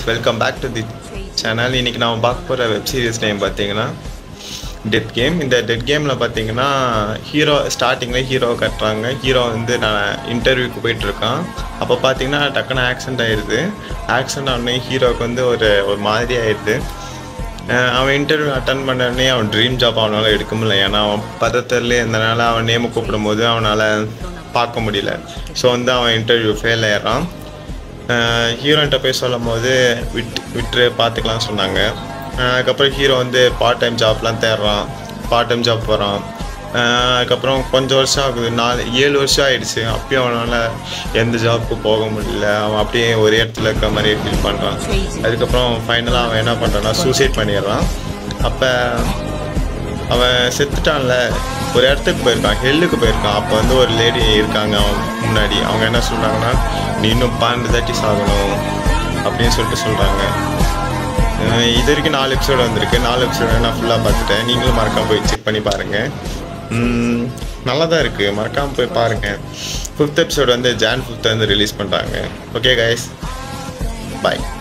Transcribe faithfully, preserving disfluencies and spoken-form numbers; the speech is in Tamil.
Welcome back to the channel. இன்றைக்கி நான் பார்க்க போகிற வெப் சீரிஸ் நேம் பார்த்தீங்கன்னா டெத் கேம். இந்த டெத் கேமில் பார்த்தீங்கன்னா ஹீரோ ஸ்டார்டிங்கில் ஹீரோ கட்டுறாங்க. ஹீரோ வந்து நான் இன்டர்வியூக்கு போயிட்டுருக்கான். அப்போ பார்த்தீங்கன்னா டக்குன்னு ஆக்சிடென்ட் ஆகிடுது. ஆக்சிடென்ட் ஆனே ஹீரோவுக்கு வந்து ஒரு ஒரு மாதிரி ஆயிடுது. அவன் இன்டர்வியூ அட்டன் பண்ணோடனே அவன் ட்ரீம் ஜாப் அவனால் எடுக்க முடியல. ஏன்னா அவன் பதத்திலே இருந்தனால அவன் நேமு கூப்பிடும் போது அவனால் பார்க்க முடியல. ஸோ வந்து அவன் இன்டர்வியூ ஃபெயில் ஆயிடுறான். ஹீரோன்கிட்ட போய் சொல்லும் போது விட்டு விட்டு பார்த்துக்கலாம்னு சொன்னாங்க. அதுக்கப்புறம் ஹீரோ வந்து பார்ட் டைம் ஜாப்லாம் தேடுறான். பார்ட் டைம் ஜாப் போகிறான். அதுக்கப்புறம் கொஞ்சம் வருஷம் ஆகுது, நாலு ஏழு வருஷம் ஆகிடுச்சு. அப்பயும் அவனால் எந்த ஜாப்புக்கு போக முடியல. அவன் அப்படியே ஒரே இடத்துல இருக்கிற மாதிரியே ஃபீல் பண்ணுறான். அதுக்கப்புறம் ஃபைனலாக அவன் என்ன பண்ணுறான்னா சூசைட் பண்ணிடுறான். அப்போ அவன் செத்துட்டான்ல, ஒரு இடத்துக்கு போயிருக்கான், ஹெல்லுக்கு போயிருக்கான். அப்போ வந்து ஒரு லேடி இருக்காங்க அவன் முன்னாடி. அவங்க என்ன சொல்கிறாங்கன்னா, நீ இன்னும் பன்னெண்டு தாட்டி சாகணும் அப்படின்னு சொல்லிட்டு சொல்கிறாங்க. இது வரைக்கும் நாலு எபிசோடு வந்திருக்கு. நாலு எபிசோடு நான் ஃபுல்லாக பார்த்துட்டேன். நீங்களும் மறக்காமல் போய் செக் பண்ணி பாருங்கள். நல்லா தான் இருக்குது, மறக்காமல் போய் பாருங்கள். ஃபிஃப்த் எபிசோடு வந்து ஜான் ஃபிஃப்த் வந்து ரிலீஸ் பண்ணுறாங்க. ஓகே கைஸ், பாய்.